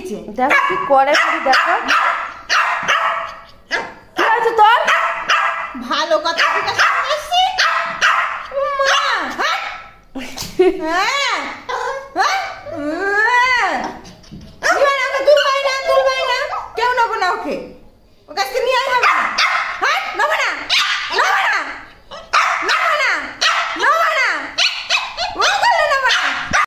দিচ্ছে। দেখো কি করে, দেখো কি আছে তোর? ভালো কথা জিজ্ঞাসা করছি। হ্যাঁ